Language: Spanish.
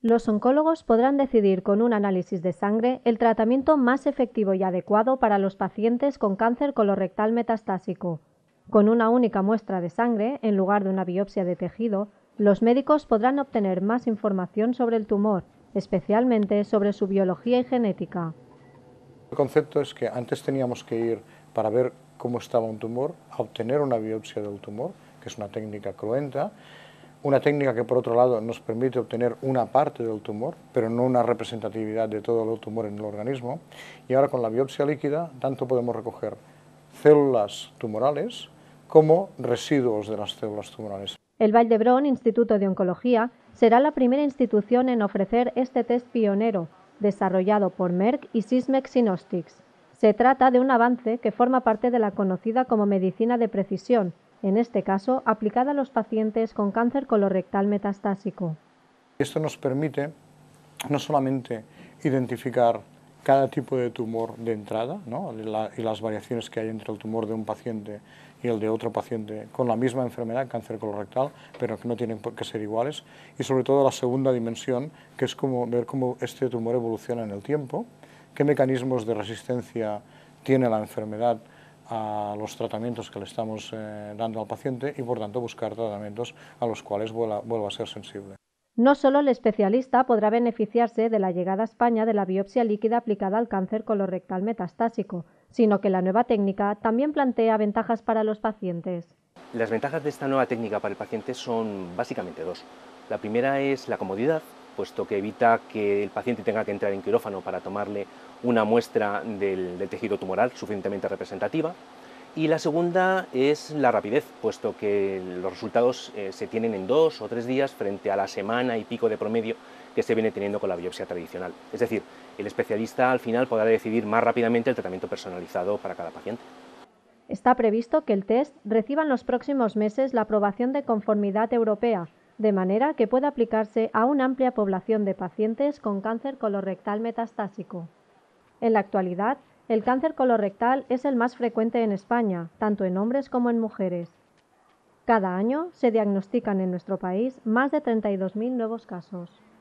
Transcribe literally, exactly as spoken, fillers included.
Los oncólogos podrán decidir con un análisis de sangre el tratamiento más efectivo y adecuado para los pacientes con cáncer colorectal metastásico. Con una única muestra de sangre, en lugar de una biopsia de tejido, los médicos podrán obtener más información sobre el tumor, especialmente sobre su biología y genética. El concepto es que antes teníamos que ir para ver cómo estaba un tumor, a obtener una biopsia del tumor, que es una técnica cruenta, una técnica que por otro lado nos permite obtener una parte del tumor, pero no una representatividad de todo el tumor en el organismo, y ahora con la biopsia líquida tanto podemos recoger células tumorales como residuos de las células tumorales. El Vall d'Hebron Instituto de Oncología será la primera institución en ofrecer este test pionero, desarrollado por Merck y Sysmex Synoptics. Se trata de un avance que forma parte de la conocida como medicina de precisión, en este caso aplicada a los pacientes con cáncer colorectal metastásico. Esto nos permite no solamente identificar cada tipo de tumor de entrada, ¿no? la, y las variaciones que hay entre el tumor de un paciente y el de otro paciente con la misma enfermedad, cáncer colorectal, pero que no tienen por qué ser iguales, y sobre todo la segunda dimensión, que es como ver cómo este tumor evoluciona en el tiempo, qué mecanismos de resistencia tiene la enfermedad a los tratamientos que le estamos eh, dando al paciente y por tanto buscar tratamientos a los cuales vuelva, vuelva a ser sensible. No solo el especialista podrá beneficiarse de la llegada a España de la biopsia líquida aplicada al cáncer colorectal metastásico, sino que la nueva técnica también plantea ventajas para los pacientes. Las ventajas de esta nueva técnica para el paciente son básicamente dos. La primera es la comodidad, puesto que evita que el paciente tenga que entrar en quirófano para tomarle una muestra del, del tejido tumoral suficientemente representativa. Y la segunda es la rapidez, puesto que los resultados eh, se tienen en dos o tres días frente a la semana y pico de promedio que se viene teniendo con la biopsia tradicional. Es decir, el especialista al final podrá decidir más rápidamente el tratamiento personalizado para cada paciente. Está previsto que el test reciba en los próximos meses la aprobación de conformidad europea, de manera que pueda aplicarse a una amplia población de pacientes con cáncer colorectal metastásico. En la actualidad, el cáncer colorectal es el más frecuente en España, tanto en hombres como en mujeres. Cada año se diagnostican en nuestro país más de treinta y dos mil nuevos casos.